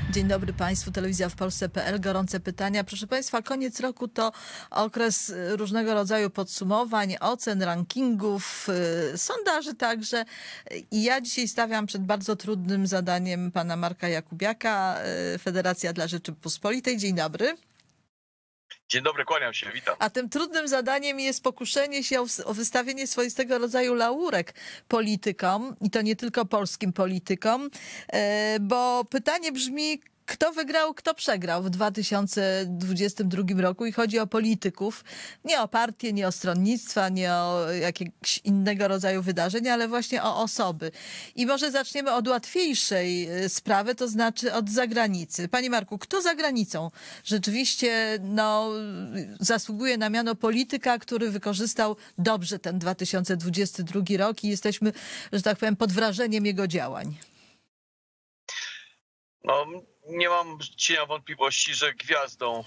Dzień dobry Państwu, Telewizja w Polsce.pl. Gorące pytania. Proszę Państwa, koniec roku to okres różnego rodzaju podsumowań, ocen, rankingów, sondaży także. I ja dzisiaj stawiam przed bardzo trudnym zadaniem pana Marka Jakubiaka, Federacja dla Rzeczypospolitej. Dzień dobry. Dzień dobry, kłaniam się, witam. A tym trudnym zadaniem jest pokuszenie się o wystawienie swoistego rodzaju laurek politykom, i to nie tylko polskim politykom, bo pytanie brzmi, kto wygrał, kto przegrał w 2022 roku i chodzi o polityków, nie o partie, nie o stronnictwa, nie o jakiegoś innego rodzaju wydarzenia, ale właśnie o osoby. I może zaczniemy od łatwiejszej sprawy, to znaczy od zagranicy. Panie Marku, kto za granicą rzeczywiście zasługuje na miano polityka, który wykorzystał dobrze ten 2022 rok i jesteśmy, że tak powiem, pod wrażeniem jego działań? Nie mam cienia wątpliwości, że gwiazdą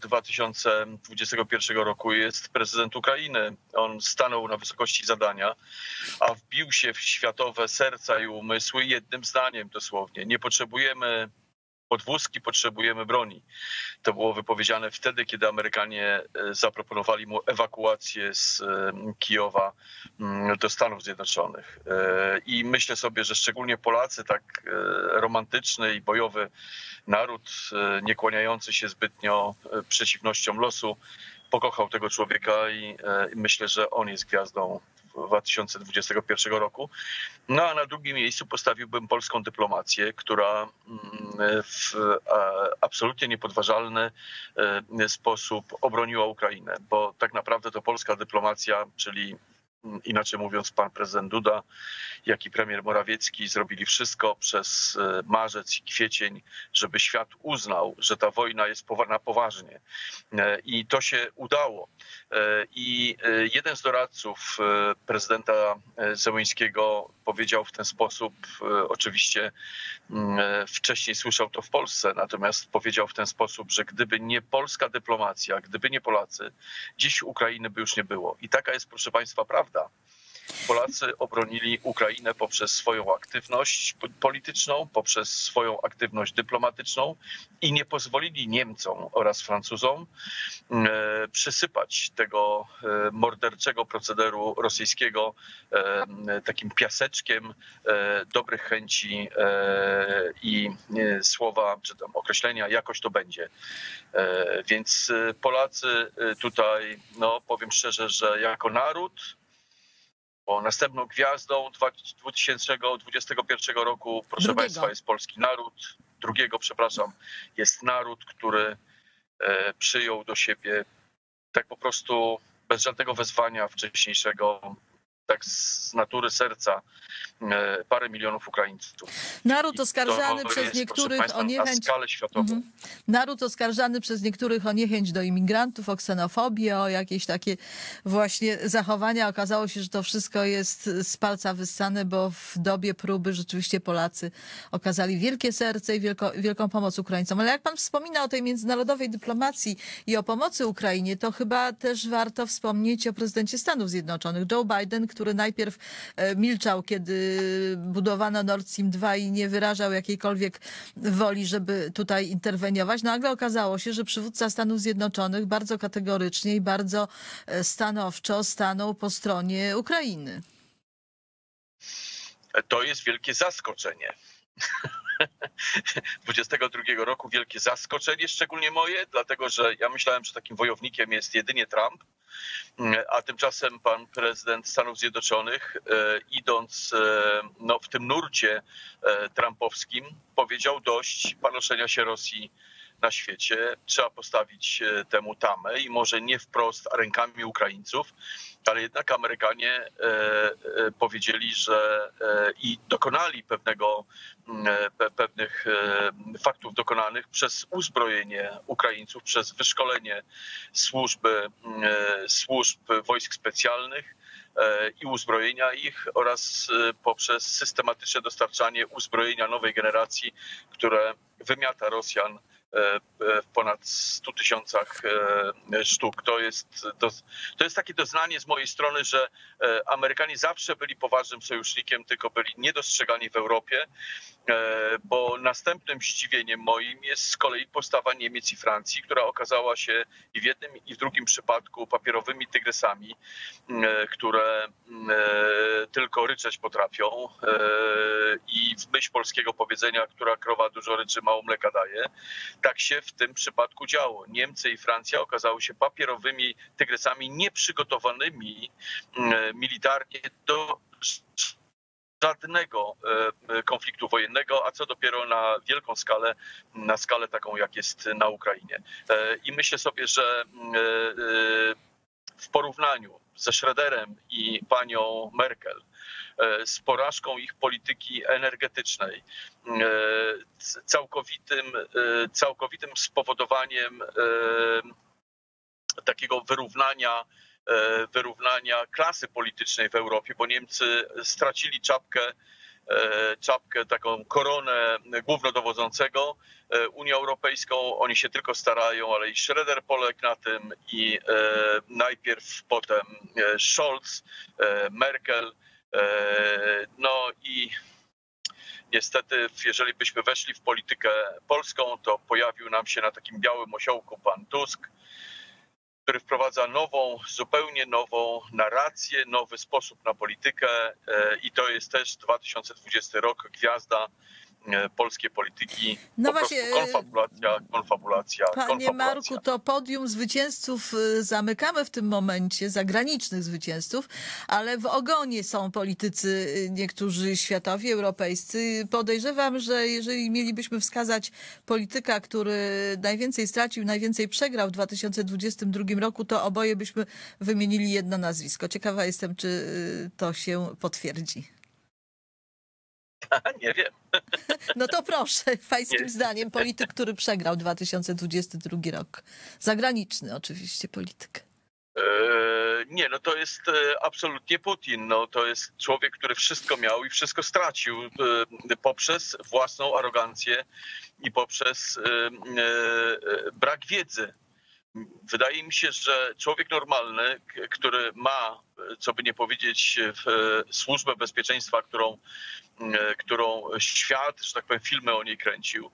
2021 roku jest prezydent Ukrainy. On stanął na wysokości zadania, a wbił się w światowe serca i umysły jednym zdaniem dosłownie. Nie potrzebujemy podwózki, potrzebujemy broni. To było wypowiedziane wtedy, kiedy Amerykanie zaproponowali mu ewakuację z Kijowa do Stanów Zjednoczonych. I myślę sobie, że szczególnie Polacy, tak romantyczny i bojowy naród, nie kłaniający się zbytnio przeciwnościom losu, pokochał tego człowieka i myślę, że on jest gwiazdą 2021 roku. No a na drugim miejscu postawiłbym polską dyplomację, która w absolutnie niepodważalny sposób obroniła Ukrainę, bo tak naprawdę to polska dyplomacja, czyli inaczej mówiąc pan prezydent Duda, jak i premier Morawiecki zrobili wszystko przez marzec i kwiecień, żeby świat uznał, że ta wojna jest na poważnie. I to się udało. I jeden z doradców prezydenta Zełenskiego powiedział w ten sposób, oczywiście wcześniej słyszał to w Polsce, natomiast powiedział w ten sposób, że gdyby nie polska dyplomacja, gdyby nie Polacy, dziś Ukrainy by już nie było. I taka jest, proszę państwa, prawda. Polacy obronili Ukrainę poprzez swoją aktywność polityczną, poprzez swoją aktywność dyplomatyczną i nie pozwolili Niemcom oraz Francuzom przysypać tego morderczego procederu rosyjskiego takim piaseczkiem dobrych chęci i słowa, czy tam określenia, jakoś to będzie. Więc Polacy tutaj, powiem szczerze, że jako naród, bo następną gwiazdą 2021 roku, proszę państwa, jest polski naród. Jest naród, który przyjął do siebie tak po prostu bez żadnego wezwania wcześniejszego, tak z natury serca, parę milionów Ukraińców. Naród oskarżany przez niektórych o niechęć. Na skalę światową. Naród oskarżany przez niektórych o niechęć do imigrantów, o ksenofobię, o jakieś takie właśnie zachowania. Okazało się, że to wszystko jest z palca wyssane, bo w dobie próby rzeczywiście Polacy okazali wielkie serce i wielką pomoc Ukraińcom. Ale jak pan wspomina o tej międzynarodowej dyplomacji i o pomocy Ukrainie, to chyba też warto wspomnieć o prezydencie Stanów Zjednoczonych, Joe Biden, który najpierw milczał, kiedy budowano Nord Stream 2 i nie wyrażał jakiejkolwiek woli, żeby tutaj interweniować. Nagle okazało się, że przywódca Stanów Zjednoczonych bardzo kategorycznie i bardzo stanowczo stanął po stronie Ukrainy. To jest wielkie zaskoczenie. 22 roku wielkie zaskoczenie, szczególnie moje, dlatego że ja myślałem, że takim wojownikiem jest jedynie Trump, a tymczasem pan prezydent Stanów Zjednoczonych, idąc w tym nurcie trumpowskim, powiedział dość panoszenia się Rosji na świecie. Trzeba postawić temu tamę i może nie wprost rękami Ukraińców, ale jednak Amerykanie powiedzieli, że i dokonali pewnych faktów dokonanych przez uzbrojenie Ukraińców, przez wyszkolenie służb wojsk specjalnych i uzbrojenia ich oraz poprzez systematyczne dostarczanie uzbrojenia nowej generacji, które wymiata Rosjan w ponad 100 tysiącach sztuk. To jest takie doznanie z mojej strony, że Amerykanie zawsze byli poważnym sojusznikiem, tylko byli niedostrzegani w Europie, bo następnym zdziwieniem moim jest z kolei postawa Niemiec i Francji, która okazała się i w jednym, i w drugim przypadku papierowymi tygrysami, które tylko ryczeć potrafią i w myśl polskiego powiedzenia, która krowa dużo ryczy, mało mleka daje, tak się w tym przypadku działo. Niemcy i Francja okazały się papierowymi tygrysami nieprzygotowanymi militarnie do żadnego konfliktu wojennego, a co dopiero na wielką skalę, na skalę taką jak jest na Ukrainie. I myślę sobie, że w porównaniu ze Schröderem i panią Merkel, z porażką ich polityki energetycznej, całkowitym spowodowaniem takiego wyrównania klasy politycznej w Europie, bo Niemcy stracili czapkę, taką koronę głównodowodzącego Unią Europejską. Oni się tylko starają, ale i Schröder poległ na tym i najpierw potem Scholz, Merkel. No i niestety, jeżeli byśmy weszli w politykę polską, to pojawił nam się na takim białym osiołku pan Tusk, który wprowadza zupełnie nową narrację, nowy sposób na politykę i to jest też 2020 rok, gwiazda polskiej polityki. No po właśnie, konfabulacja. Panie Marku, to podium zwycięzców zamykamy w tym momencie, zagranicznych zwycięzców, ale w ogonie są politycy niektórzy światowi, europejscy. Podejrzewam, że jeżeli mielibyśmy wskazać polityka, który najwięcej stracił, najwięcej przegrał w 2022 roku, to oboje byśmy wymienili jedno nazwisko. Ciekawa jestem, czy to się potwierdzi. Nie wiem. No to proszę, pańskim zdaniem polityk, który przegrał 2022 rok. Zagraniczny oczywiście polityk. Nie, no to jest absolutnie Putin. No to jest człowiek, który wszystko miał i wszystko stracił poprzez własną arogancję i poprzez brak wiedzy. Wydaje mi się, że człowiek normalny, który ma, co by nie powiedzieć, służbę bezpieczeństwa, którą świat, że tak powiem, filmy o niej kręcił,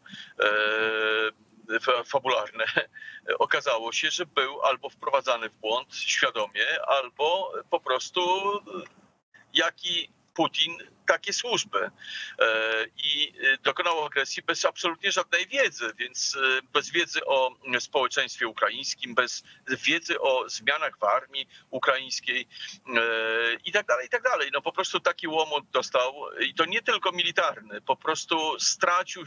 fabularne, okazało się, że był albo wprowadzany w błąd świadomie, albo po prostu jaki Putin, takie służby. I dokonał agresji bez absolutnie żadnej wiedzy, więc bez wiedzy o społeczeństwie ukraińskim, bez wiedzy o zmianach w armii ukraińskiej i tak dalej, i tak dalej. No po prostu taki łomot dostał i to nie tylko militarny, po prostu stracił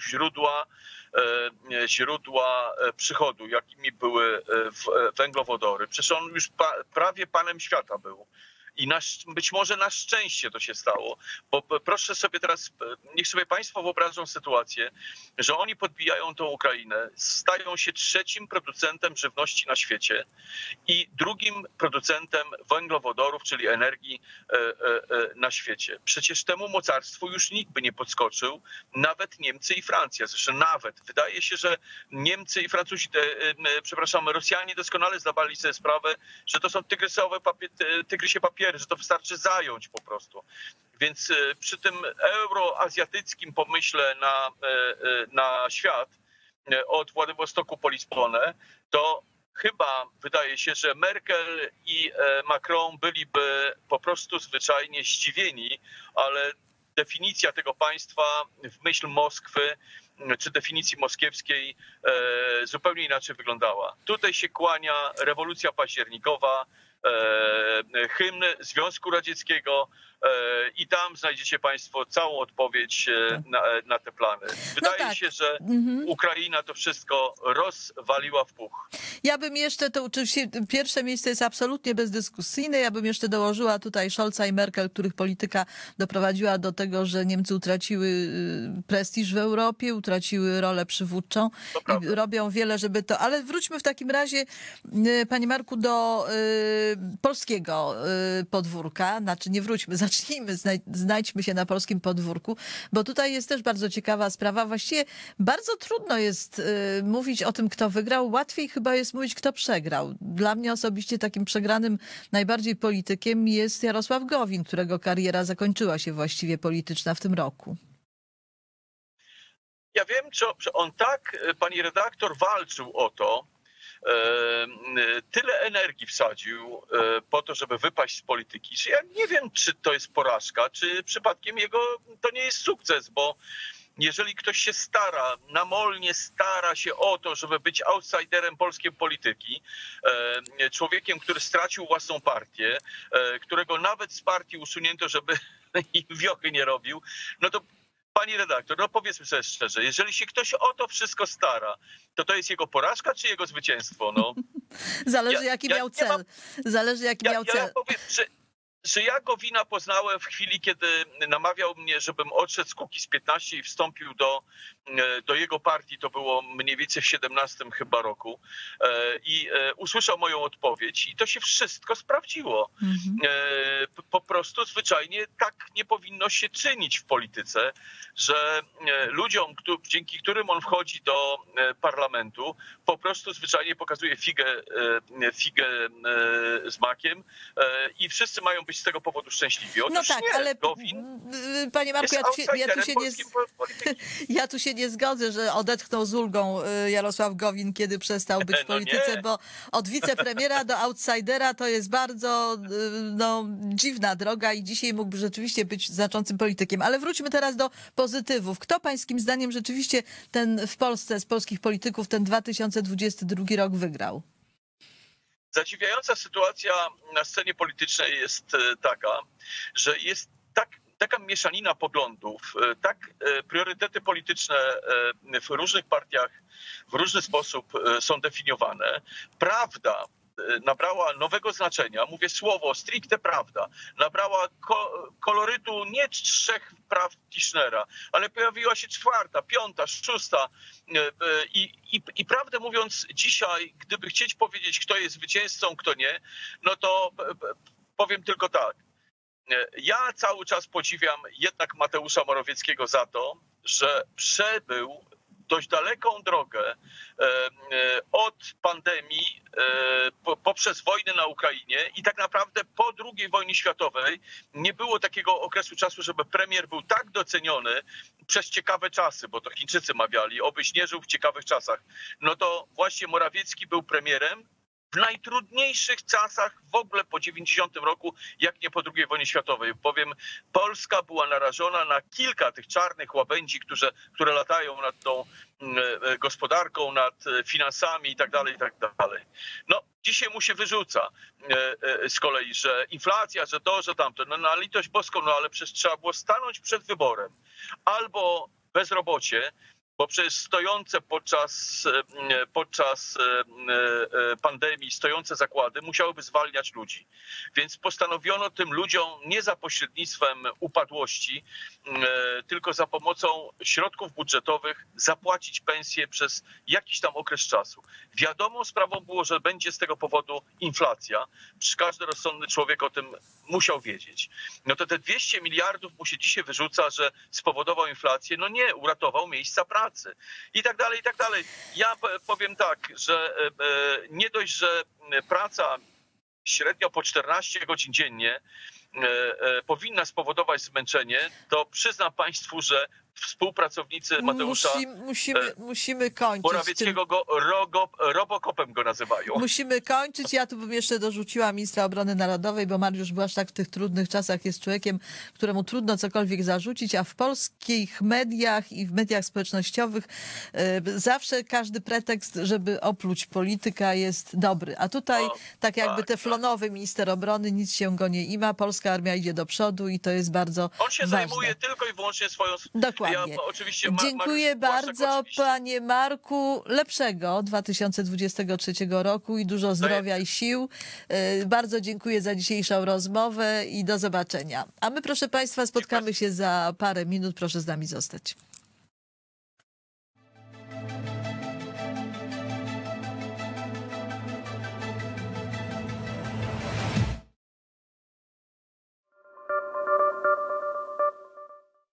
źródła przychodu, jakimi były węglowodory. Przecież on już prawie panem świata był. I być może na szczęście to się stało, bo proszę sobie teraz, niech sobie państwo wyobrażą sytuację, że oni podbijają tą Ukrainę, stają się trzecim producentem żywności na świecie i drugim producentem węglowodorów, czyli energii na świecie. Przecież temu mocarstwu już nikt by nie podskoczył, nawet Niemcy i Francja. Zresztą nawet wydaje się, że Niemcy i Francuzi, Rosjanie doskonale zdawali sobie sprawę, że to są tygrysie papiery, że to wystarczy zająć po prostu. Więc przy tym euroazjatyckim pomyśle na świat od Władywostoku po Lizbonę, to chyba wydaje się, że Merkel i Macron byliby po prostu zwyczajnie zdziwieni, ale definicja tego państwa w myśl Moskwy czy definicji moskiewskiej zupełnie inaczej wyglądała. Tutaj się kłania rewolucja październikowa, hymn Związku Radzieckiego i tam znajdziecie państwo całą odpowiedź na te plany. Wydaje się, że Ukraina to wszystko rozwaliła w puch. Ja bym jeszcze, to oczywiście pierwsze miejsce jest absolutnie bezdyskusyjne, ja bym jeszcze dołożyła tutaj Scholza i Merkel, których polityka doprowadziła do tego, że Niemcy utraciły prestiż w Europie, utraciły rolę przywódczą i robią wiele, żeby to... Ale wróćmy w takim razie, panie Marku, do polskiego podwórka. Znaczy nie wróćmy, zacznijmy znajdźmy się na polskim podwórku, bo tutaj jest też bardzo ciekawa sprawa. Właściwie bardzo trudno jest mówić o tym, kto wygrał. Łatwiej chyba jest mówić, kto przegrał. Dla mnie osobiście takim przegranym najbardziej politykiem jest Jarosław Gowin, którego kariera zakończyła się właściwie polityczna w tym roku. Ja wiem, że on tak, pani redaktor, walczył o to, tyle energii wsadził po to, żeby wypaść z polityki, że ja nie wiem, czy to jest porażka, czy przypadkiem jego to nie jest sukces, bo jeżeli ktoś się namolnie stara się o to, żeby być outsiderem polskiej polityki, człowiekiem, który stracił własną partię, którego nawet z partii usunięto, żeby im wiochy nie robił, no to pani redaktor, no powiedzmy sobie szczerze, jeżeli się ktoś o to wszystko stara, to jest jego porażka czy jego zwycięstwo? No. Zależy jaki miał cel. Zależy jaki miał cel. Ja powiem, że ja Gowina poznałem w chwili, kiedy namawiał mnie, żebym odszedł z Kukiz15 i wstąpił do jego partii. To było mniej więcej w 17 chyba roku. I usłyszał moją odpowiedź i to się wszystko sprawdziło. Po prostu zwyczajnie tak nie powinno się czynić w polityce, że ludziom, dzięki którym on wchodzi do parlamentu, po prostu zwyczajnie pokazuje figę z makiem i wszyscy mają być z tego powodu szczęśliwi. Otóż no tak, nie, ale Gowin panie Marku, ja tu się nie zgodzę, że odetchnął z ulgą Jarosław Gowin, kiedy przestał być w polityce, bo od wicepremiera do outsidera to jest bardzo dziwna droga i dzisiaj mógłby rzeczywiście być znaczącym politykiem. Ale wróćmy teraz do pozytywów. Kto pańskim zdaniem rzeczywiście w Polsce z polskich polityków ten 2022 rok wygrał? Zadziwiająca sytuacja na scenie politycznej jest taka, że jest taka mieszanina poglądów, tak priorytety polityczne w różnych partiach w różny sposób są definiowane. Prawda nabrała nowego znaczenia, mówię słowo stricte prawda, nabrała kolorytu nie 3 praw Tischnera, ale pojawiła się 4., 5., 6. I prawdę mówiąc dzisiaj, gdyby chcieć powiedzieć, kto jest zwycięzcą, kto nie, no to powiem tylko tak. Ja cały czas podziwiam jednak Mateusza Morawieckiego za to, że przebył dość daleką drogę od pandemii poprzez wojnę na Ukrainie i tak naprawdę po II wojnie światowej nie było takiego okresu czasu, żeby premier był tak doceniony przez ciekawe czasy, bo to Chińczycy mawiali, obyś nie żył w ciekawych czasach. No to właśnie Morawiecki był premierem w najtrudniejszych czasach w ogóle po 90 roku, jak nie po II wojnie światowej. Bowiem Polska była narażona na kilka tych czarnych łabędzi, które latają nad tą gospodarką, nad finansami i tak dalej, i tak dalej. No, dzisiaj mu się wyrzuca z kolei, że inflacja, że to, że tamto. No na litość boską, no ale przecież trzeba było stanąć przed wyborem. Albo bezrobocie, bo przecież stojące podczas pandemii stojące zakłady musiałyby zwalniać ludzi. Więc postanowiono tym ludziom nie za pośrednictwem upadłości, tylko za pomocą środków budżetowych zapłacić pensje przez jakiś tam okres czasu. Wiadomą sprawą było, że będzie z tego powodu inflacja. Przecież każdy rozsądny człowiek o tym musiał wiedzieć. No to te 200 miliardów mu się dzisiaj wyrzuca, że spowodował inflację. No nie, uratował miejsca pracy. I tak dalej, i tak dalej. Ja powiem tak, że nie dość, że praca średnio po 14 godzin dziennie powinna spowodować zmęczenie, to przyznam państwu, że współpracownicy Mateusza musimy kończyć. Morawieckiego go robokopem go nazywają. Musimy kończyć. Ja tu bym jeszcze dorzuciła ministra obrony narodowej, bo Mariusz Błaszczak w tych trudnych czasach jest człowiekiem, któremu trudno cokolwiek zarzucić, a w polskich mediach i w mediach społecznościowych zawsze każdy pretekst, żeby opluć polityka, jest dobry. A tutaj tak jakby teflonowy minister obrony, nic się go nie ima, polska armia idzie do przodu i to jest bardzo On się ważne. Zajmuje tylko i wyłącznie swoją... Dokładnie. Ja, oczywiście, dziękuję bardzo, panie Marku. Lepszego 2023 roku i dużo zdrowia i sił. Bardzo dziękuję za dzisiejszą rozmowę i do zobaczenia. A my, proszę państwa, spotkamy się za parę minut. Proszę z nami zostać.